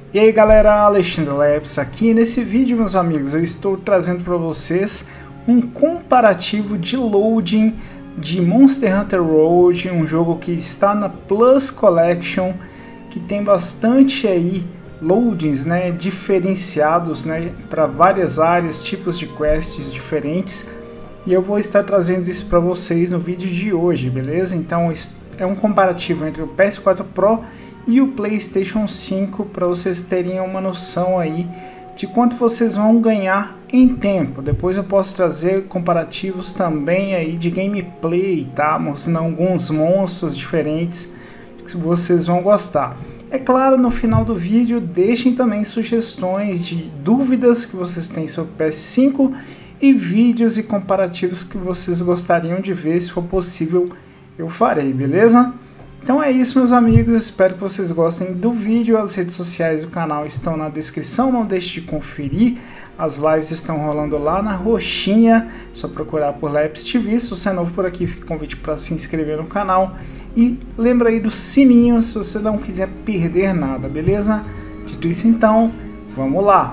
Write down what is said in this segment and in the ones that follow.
E aí galera, Alexandre Leps aqui. Nesse vídeo, meus amigos, eu estou trazendo para vocês um comparativo de loading de Monster Hunter World, um jogo que está na Plus Collection, que tem bastante aí loadings, né, diferenciados, né, para várias áreas, tipos de quests diferentes. E eu vou estar trazendo isso para vocês no vídeo de hoje, beleza? Então é um comparativo entre o PS4 Pro e o PlayStation 5 para vocês terem uma noção aí de quanto vocês vão ganhar em tempo. Depois eu posso trazer comparativos também aí de gameplay, tá? Mostrando alguns monstros diferentes que vocês vão gostar. É claro, no final do vídeo deixem também sugestões de dúvidas que vocês têm sobre o PS5 e vídeos e comparativos que vocês gostariam de ver. Se for possível eu farei, beleza? Então é isso, meus amigos, espero que vocês gostem do vídeo. As redes sociais do canal estão na descrição, não deixe de conferir. As lives estão rolando lá na roxinha, só procurar por Leps TV. Se você é novo por aqui, fica o convite para se inscrever no canal. E lembra aí do sininho se você não quiser perder nada, beleza? Dito isso então, vamos lá!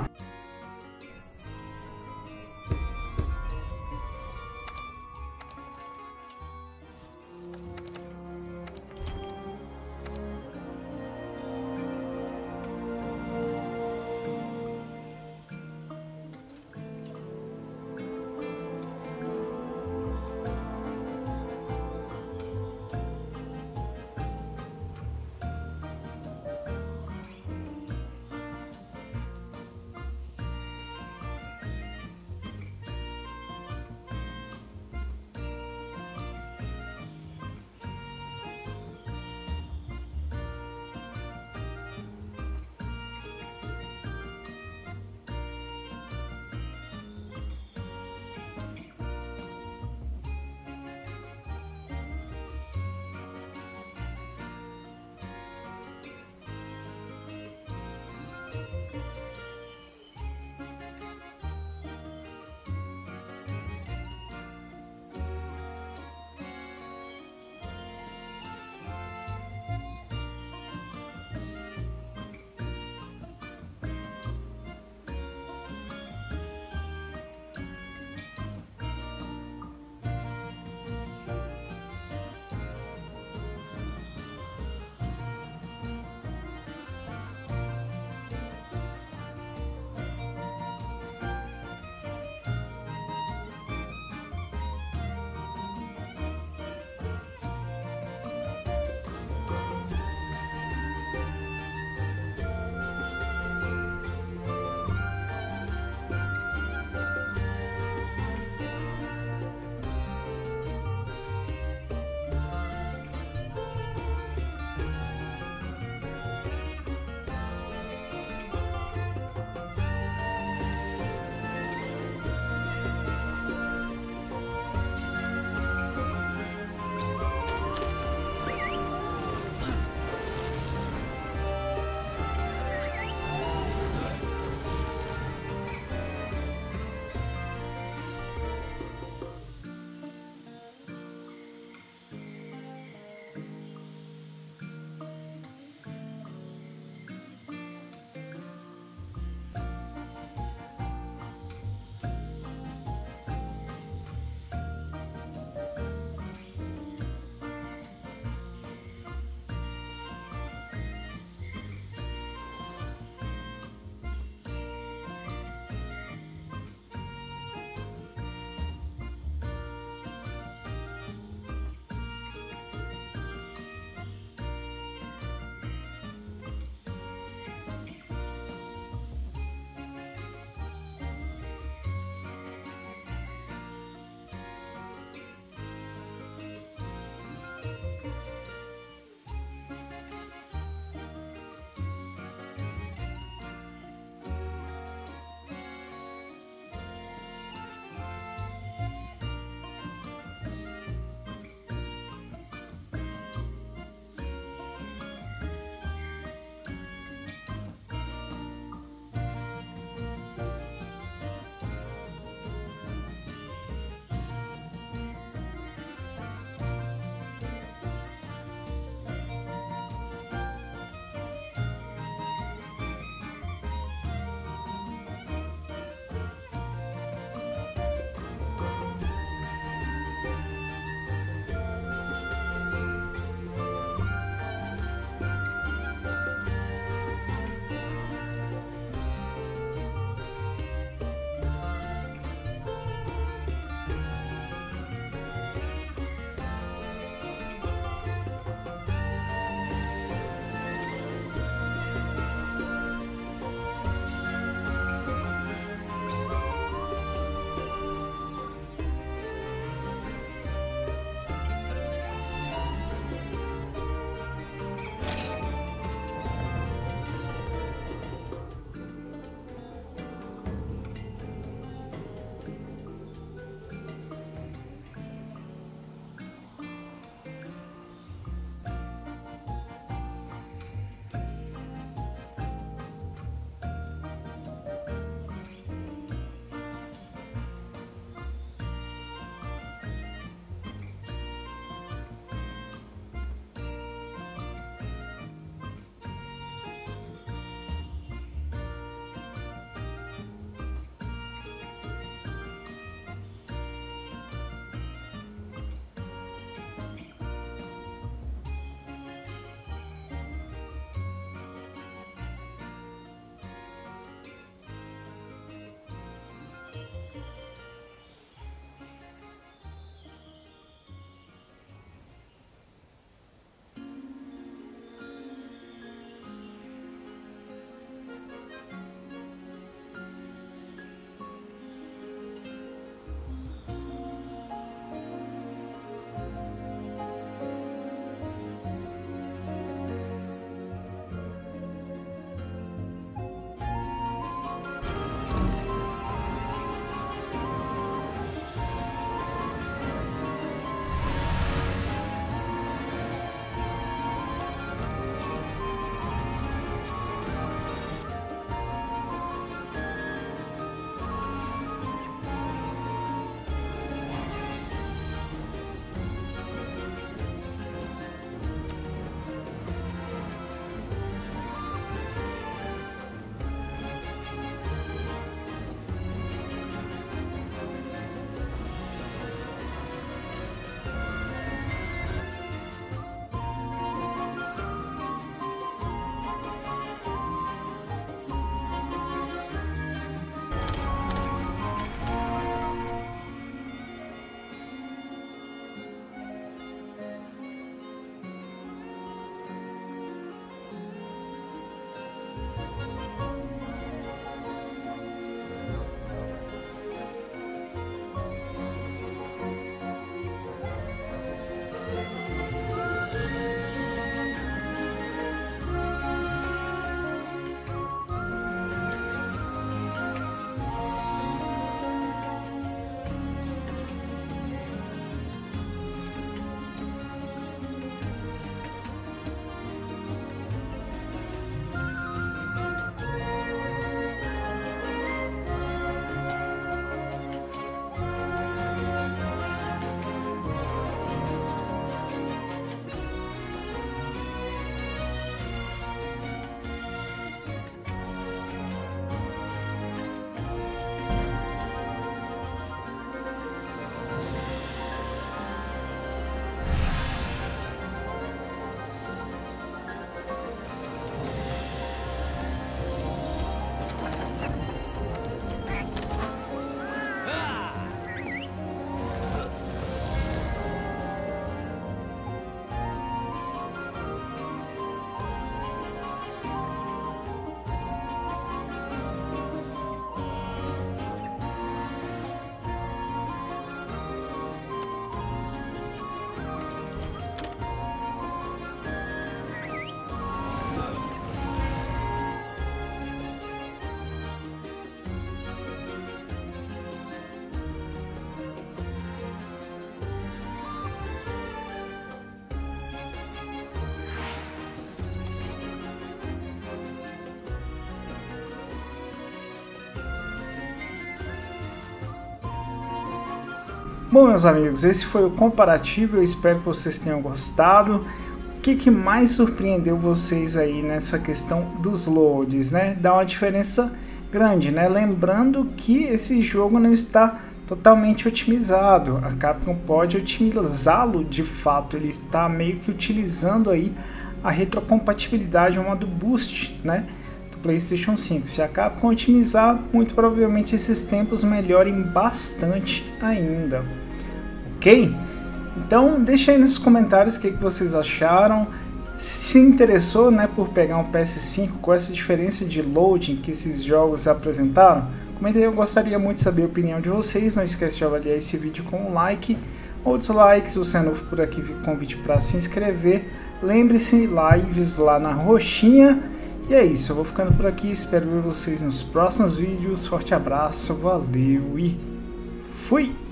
Bom, meus amigos, esse foi o comparativo, eu espero que vocês tenham gostado. O que mais surpreendeu vocês aí nessa questão dos loads, né? Dá uma diferença grande, né? Lembrando que esse jogo não está totalmente otimizado, a Capcom pode otimizá-lo de fato, ele está meio que utilizando aí a retrocompatibilidade, o modo boost, né, do PlayStation 5. Se a Capcom otimizar, muito provavelmente esses tempos melhorem bastante ainda, ok? Então deixa aí nos comentários o que vocês acharam, se interessou, né, por pegar um PS5 com essa diferença de loading que esses jogos apresentaram. Comentem, eu gostaria muito de saber a opinião de vocês. Não esquece de avaliar esse vídeo com um like ou dislike. Se você é novo por aqui, convite para se inscrever. Lembre-se, lives lá na roxinha. E é isso, eu vou ficando por aqui. Espero ver vocês nos próximos vídeos. Forte abraço, valeu e fui!